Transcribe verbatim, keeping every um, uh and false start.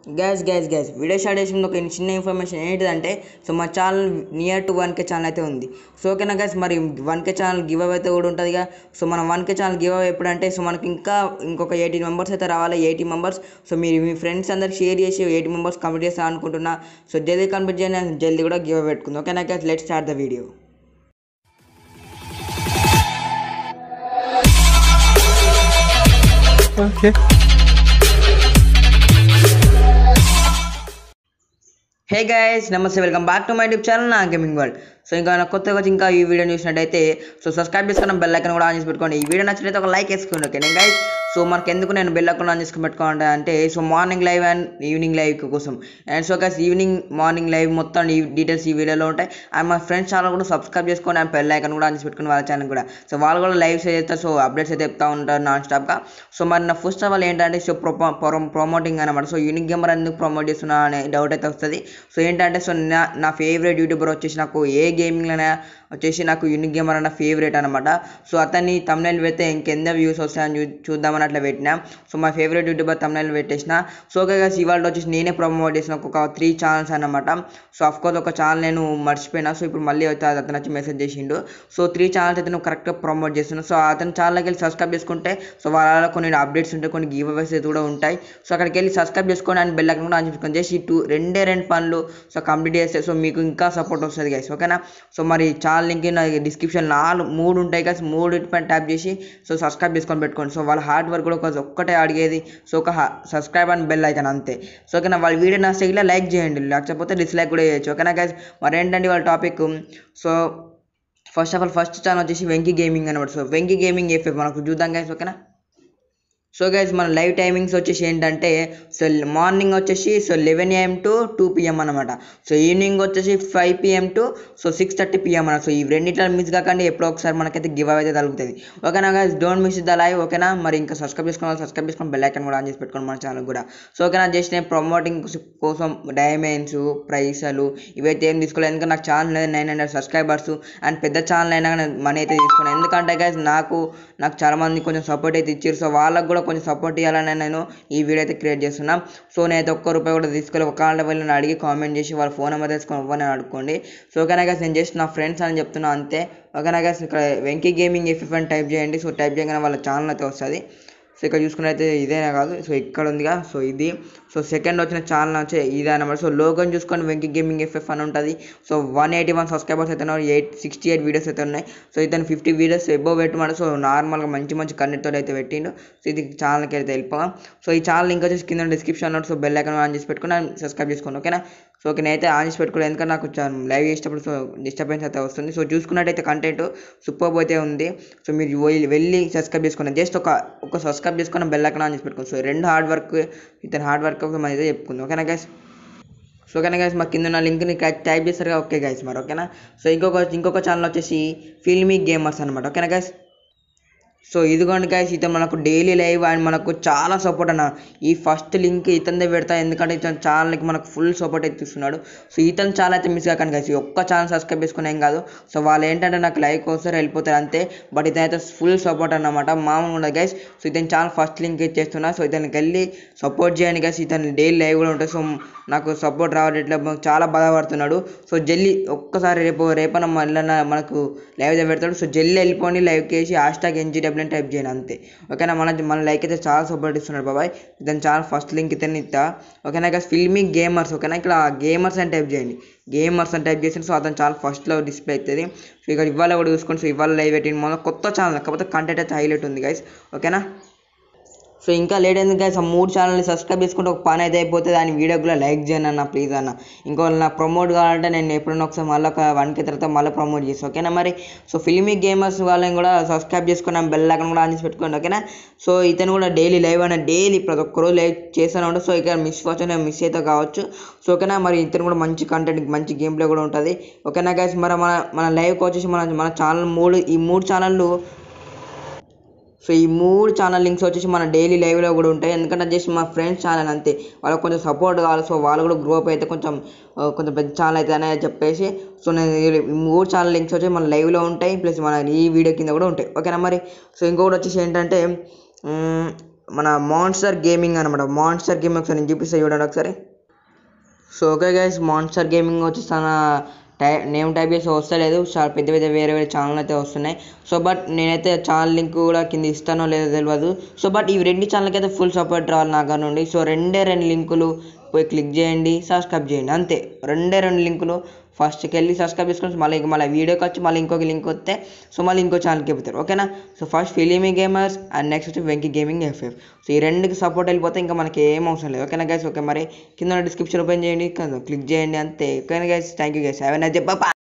Gas guys guys video start చేసిన ఒక చిన్న ఇన్ఫర్మేషన్ ఏంటిదంటే సో మా channel near to one K channel అయితే ఉంది. సో ఓకేనా గ్యాస్, మరి one K channel give away అయితే కూడా ఉంటుందిగా. సో మనం one K channel give away ఎప్పుడంటే సో మనకి ఇంకా ఇంకొక ఎయిటీన్ మెంబర్స్ అయితే రావాలి. ఎయిటీ మెంబర్స్ సో మీరు మీ ఫ్రెండ్స్ అందరికి షేర్ చేసి ఎయిటీ మెంబర్స్ కంప్లీట్ చేస్తాను అనుకుంటున్నా. సో జల్దీ కంప్లీట్ చేయండి, జల్దీ కూడా గివ్ అవే పెట్టుకుంది. ఓకేనా గ్యాస్, let's start the video. Okay. Hey guys, నమస్తే, welcome back to my YouTube channel నా గేమింగ్ వరల్డ్. సో ఇంకా నాకు కొత్తగా వచ్చి ఇంకా ఈ వీడియో చూసినట్టయితే సో సబ్స్క్రైబ్ చేసుకున్న బెల్ ఐకాన్ కూడా ఆన్ చేసి పెట్టుకోండి. ఈ వీడియో నచ్చినట్లయితే ఒక లైక్ వేసుకోండి. ఓకే గైస్, సో మనకి ఎందుకు నేను బెల్ ఐకాన్ ఆన్ చేసుకుని పెట్టుకోవాలంటే అంటే so morning live and evening live కోసం. And so guys evening morning live మొత్తం ఈ డీటెయిల్స్ ఈ వీడియోలో ఉంటాయి. అండ్ మా ఫ్రెండ్స్ ఛానల్ కూడా సబ్స్క్రైబ్ చేసుకోండి అండ్ బెల్ ఐకాన్ కూడా ఆన్ చేసి పెట్టుకుని వాళ్ళ ఛానల్ కూడా. సో వాళ్ళు కూడా లైవ్స్ చేస్తారు, సో అప్డేట్స్ అయితే చెప్తా ఉంటారు నాన్ స్టాప్గా. సో మరి నా ఫస్ట్ ఆఫ్ ఆల్ ఏంటంటే సో ప్రో ప్రమోటింగ్ అనమాట. సో యూనిక్ గేమర్ ఎందుకు ప్రమోట్ చేస్తున్నా అనే డౌట్ అయితే వస్తుంది. సో ఏంటంటే సో నా నా ఫేవరెట్ యూట్యూబర్ వచ్చేసి నాకు ఏ గేమింగ్లోనే వచ్చేసి నాకు యూనిక్ గేమర్ అన్న ఫేవరెట్ అనమాట. సో అతన్ని తమ్నైల్ పెడితే ఇంకెంత వ్యూస్ వస్తాయని చూ చూద్దామని అట్లా పెట్టినా. సో మా ఫేవరెట్ యూట్యూబర్ తమ్నైల్ పెట్టేసిన. సో ఓకే గైస్, ఇవాళ వచ్చేసి నేనే ప్రమోట్ చేసిన ఒక త్రీ ఛానల్స్ అనమాట. సో అఫ్కోర్స్ ఒక ఛానల్ నేను మర్చిపోయినా. సో ఇప్పుడు మళ్ళీ అయితే అతను వచ్చి మెసేజ్ చేసిండు. సో త్రీ ఛానల్స్ అయితే నేను కరెక్ట్గా ప్రమోట్ చేస్తున్నాను. సో అతని ఛానల్కి వెళ్ళి సబ్స్క్రైబ్ చేసుకుంటే సో వాళ్ళ కొన్ని అప్డేట్స్ ఉంటాయి, కొన్ని గివ్ అవేస్ అయితే కూడా ఉంటాయి. సో అక్కడికి వెళ్ళి సబ్స్క్రైబ్ చేసుకోండి అండ్ బెల్ ఐకాన్ కూడా ఆన్ చేసుకొని చేసి టూ రెండే రెండు పనులు సో కంప్లీట్ చేస్తే సో మీకు ఇంకా సపోర్ట్ వస్తుంది గైస్. ఓకేనా, సో మరి ఛానల్ లింక్ డిస్క్రిప్షన్ నాలుగు మూడు ఉంటాయి గైస్. మూడు పైన ట్యాప్ చేసి సో సబ్స్క్రైబ్ చేసుకొని పెట్టుకోండి. సో వాళ్ళ హార్డ్ వర్క్ కూడా ఒక ఒక్కటే అడిగేది. సో ఒక సబ్స్క్రైబ్ అండ్ బెల్ ఐకాన్ అంతే. సో ఓకేనా, వాళ్ళ వీడియో నచ్చితే ఇలా లైక్ చేయండి, లేకపోతే డిస్లైక్ కూడా చేయొచ్చు. ఓకేనా గైస్, మరి ఏంటంటే వాళ్ళ topic so first of all first channel వచ్చేసి వెంకీ గేమింగ్ అనమాట. సో వెంకీ గేమింగ్ ఎఫ్ఎఫ్ మనకు చూద్దాం గైస్. ఓకేనా, సో గైస్ మన లైవ్ టైమింగ్స్ వచ్చేసి ఏంటంటే సో మార్నింగ్ వచ్చేసి so eleven AM to two PM అనమాట. సో ఈవినింగ్ వచ్చేసి five PM to so six thirty PM అనమాట. సో ఈ రెండింటిలో మిస్ కాకండి, ఎప్పుడో ఒకసారి మనకైతే గివ్ అవే అయితే తగ్గుతుంది. ఓకేనా guys, don't miss the live. ఓకేనా, మరి ఇంకా సబ్స్క్రైబ్ చేసుకోవాలి, సబ్స్క్రైబ్ చేసుకొని బెల్ ఐకాన్ కూడా ఆన్ చేసి పెట్టుకోండి మన ఛానల్ కూడా. సో ఓకేనా, జస్ట్ నేను ప్రమోటింగ్ కోసం డైమండ్స్ ప్రైసలు ఇవైతే ఏం తీసుకోలేదు, ఎందుకంటే నాకు ఛానల్ అనేది నైన్ హండ్రెడ్ సబ్స్క్రైబర్స్ అండ్ పెద్ద ఛానల్ అయినా కానీ మనీ అయితే తీసుకున్నాను. ఎందుకంటే గైస్ నాకు నాకు చాలామంది కొంచెం సపోర్ట్ అయితే ఇచ్చారు. సో వాళ్ళకు కూడా కొంచెం సపోర్ట్ ఇవ్వాలని నేను ఈ వీడియో అయితే క్రియేట్ చేస్తున్నాను. సో నేనైతే ఒక్క రూపాయి కూడా తీసుకోలేదు. ఒక వాళ్ళ వెళ్ళి అడిగి కామెంట్ చేసి వాళ్ళ ఫోన్ నెంబర్ తీసుకొని ఇవ్వని అడుక్కోండి. సో ఓకేనా గైస్, నేను జస్ట్ నా ఫ్రెండ్స్ అని చెప్తున్నా అంతే. ఓకేనా గైస్, ఇక్కడ వెంకీ గేమింగ్ ఎఫ్ఎఫ్ అని టైప్ చేయండి. సో టైప్ చేయగానే వాళ్ళ ఛానల్ అయితే వస్తుంది. సో ఇక్కడ చూసుకున్నైతే ఇదేనా కాదు, సో ఇక్కడ ఉందిగా, సో ఇది. సో సెకండ్ వచ్చిన ఛానల్ వచ్చి ఇదే అనమాట. సో లోగోని చూసుకొని వెంకీ గేమింగ్ ఎఫ్ఎఫ్ అని ఉంటుంది. So one eighty one subscribers అయితే ఉన్నాయి, ఎయిట్ సిక్స్టీ ఎయిట్ వీడియోస్ అయితే ఉన్నాయి. సో ఇతను ఫిఫ్టీ వీడియోస్ ఎబో పెట్టమని సో నార్మల్గా మంచి మంచి కంటెంట్తో అయితే పెట్టిండు. సో ఇది ఛానల్కి అయితే వెళ్ళిపోయాం. సో ఈ ఛానల్ లింక్ వచ్చేసి కింద description so bell icon on చేసి పెట్టుకుని సబ్స్క్రైబ్ చేసుకోండి. ఓకేనా, సో ఓకే నేనైతే ఆన్ చేసి పెట్టుకోలేదు, ఎందుకంటే నాకు లైవ్ చేసేటప్పుడు సో డిస్టర్బెన్స్ అయితే వస్తుంది. సో చూసుకున్నట్టయితే కంటెంట్ సూపర్ అయితే ఉంది. సో మీరు వెళ్ళి సబ్స్క్రైబ్ చేసుకోండి, జస్ట్ ఒక ఒక సబ్స్క్రైబ్ చేసుకుని బెల్ ఐకాన్ ఆన్ చేసి పెట్టుకోండి. సో రెండు హార్డ్ వర్క్ ఇతను హార్డ్ వర్క్ మనం అయితే చెప్పుకుందాం. ఓకేనా గైస్, సో ఓకేనా గైస్, మా కింద ఉన్న లింక్ని టైప్ చేస్తారుగా. ఓకే గైస్, మరి ఓకేనా. సో ఇంకొక ఇంకొక ఛానల్ వచ్చేసి ఫిల్మీ గేమర్స్ అనమాట. ఓకేనా గైస్, సో ఇదిగోండి గైస్, ఇతను మనకు డైలీ లైవ్ అండ్ మనకు చాలా సపోర్ట్ అన్న. ఈ ఫస్ట్ లింక్ ఇతనిదే పెడతా, ఎందుకంటే ఇతను ఛానల్కి మనకు ఫుల్ సపోర్ట్ అయితే ఇస్తున్నాడు. సో ఇతను ఛానల్ అయితే మిస్ కాకండి గైస్, ఈ ఒక్క ఛానల్ సబ్స్క్రైబ్ చేసుకుని ఏం కాదు. సో వాళ్ళు ఏంటంటే నాకు లైక్ వస్తారు వెళ్ళిపోతారు అంతే, బట్ ఇతనైతే ఫుల్ సపోర్ట్ అన్నమాట, మామూలు ఉండదు గైస్. సో ఇతని ఛానల్ ఫస్ట్ లింక్ ఇచ్చేస్తున్నా. సో ఇతనికి వెళ్ళి సపోర్ట్ చేయండి గైస్. ఇతను డైలీ లైవ్ కూడా ఉంటుంది. సో నాకు సపోర్ట్ రావడం ఇట్లా చాలా బాధపడుతున్నాడు. సో జల్లి ఒక్కసారి రేపు రేపన మళ్ళీ మనకు లైవ్ పెడతాడు. సో జల్లి వెళ్ళిపోండి, లైవ్కి వేసి హ్యాష్ ట్యాగ్ ఎన్జీడబ్ల్యూ టైప్ చేయండి అంతే. ఓకేనా, మన మన లైక్ అయితే చాలా సపోర్ట్ ఇస్తున్నాడు బాబాయ్. దాని చాలా ఫస్ట్ లింక్ ఇతన్ని ఇస్తా. ఓకేనా గైస్, ఫిల్మీ గేమర్స్. ఓకేనా, ఇక్కడ గేమర్స్ అని టైప్ చేయండి, గేమర్స్ అని టైప్ చేసి సో అతను చాలా ఫస్ట్లో డిస్ప్లే అవుతుంది. సో ఇక్కడ ఇవాళ కూడా చూసుకోండి. సో ఇవాళ లైవ్ పెట్టింది మొన్న కొత్త ఛానల్, కాకపోతే కంటెంట్ అయితే హైలైట్ ఉంది గైస్. ఓకేనా, సో ఇంకా లేట్ అయింది గైస్, ఆ మూడు ఛానల్ని సబ్స్క్రైబ్ చేసుకుంటే ఒక పని అయితే అయిపోతుంది. దాని వీడియో కూడా లైక్ చేయండి అన్న ప్లీజ్ అన్న. ఇంకో నాకు ప్రమోట్ కావాలంటే నేను ఎప్పుడైనా ఒకసారి మళ్ళీ ఒక వన్ కే తర్వాత మళ్ళీ ప్రమోట్ చేస్తాను. ఓకేనా, మరి సో ఫిల్మీ గేమర్స్ వాళ్ళని కూడా సబ్స్క్రైబ్ చేసుకున్నాం, బెల్ ఐకాన్ కూడా ఆన్ చేసి పెట్టుకోండి. ఓకేనా, సో ఇతను కూడా డైలీ లైవ్ అన్న డైలీ ప్రతి ఒక్క రోజు లైవ్ చేస్తూనే ఉంటాడు. సో ఇక్కడ మిస్ వచ్చి మిస్ అయితే కావచ్చు. సో ఓకేనా, మరి ఇతను కూడా మంచి కంటెంట్ మంచి గేమ్ ప్లే కూడా ఉంటుంది. ఓకేనా గైస్, మరి మన మన లైవ్కి వచ్చేసి మన మన ఛానల్ మూడు ఈ మూడు ఛానళ్ళు సో ఈ మూడు ఛానల్ లింక్స్ వచ్చేసి మన డైలీ లైవ్లో కూడా ఉంటాయి, ఎందుకంటే జస్ట్ మా ఫ్రెండ్స్ ఛానల్ అంతే, వాళ్ళకి కొంచెం సపోర్ట్ కావాలి. సో వాళ్ళు కూడా గ్రో అప్ అయితే కొంచెం కొంచెం పెద్ద ఛానల్ అయితే అనేది చెప్పేసి సో నేను ఈ మూడు ఛానల్ లింక్స్ వచ్చి మన లైవ్లో ఉంటాయి, ప్లస్ మన ఈ వీడియో కింద కూడా ఉంటాయి. ఓకేనా, మరి సో ఇంకొకటి వచ్చేసి ఏంటంటే మన మాన్స్టర్ గేమింగ్ అనమాట. మాన్స్టర్ గేమింగ్ ఒకసారి నేను చూపిస్తాను చూడండి ఒకసారి. So okay guys, monster gaming వచ్చి తన టై నేమ్ టైప్ చేసి వస్తలేదు, చాలా పెద్ద పెద్ద వేరే వేరే ఛానల్ అయితే వస్తున్నాయి. సో బట్ నేనైతే ఛానల్ లింక్ కూడా కింద ఇస్తానో లేదో తెలియదు. సో బట్ ఈ రెండు ఛానల్కి అయితే ఫుల్ సపోర్ట్ రావాలి నాగా నుండి. సో రెండే రెండు లింకులు పోయి క్లిక్ చేయండి, సబ్స్క్రైబ్ చేయండి, అంతే. రెండే రెండు లింకులు ఫస్ట్కి వెళ్ళి సబ్స్క్రైబ్ చేసుకొని మళ్ళీ మళ్ళీ వీడియోకి వచ్చి మళ్ళీ ఇంకొక లింక్ వస్తే సో మళ్ళీ ఇంకో ఛానల్కి వెళ్తారు, ఓకేనా. So first filmy gamers and next వచ్చి వెంకీ గేమింగ్ ఎఫ్ఎఫ్. సో ఈ రెండుకి సపోర్ట్ వెళ్ళిపోతే ఇంకా మనకి ఏం అవసరం లేదు, ఓకేనా గైస్. ఓకే, మరి కింద డిస్క్రిప్షన్ ఓపెన్ చేయండి, క్లిక్ చేయండి, అంతే. ఓకేనా guys, thank you guys, have a nice day, bye.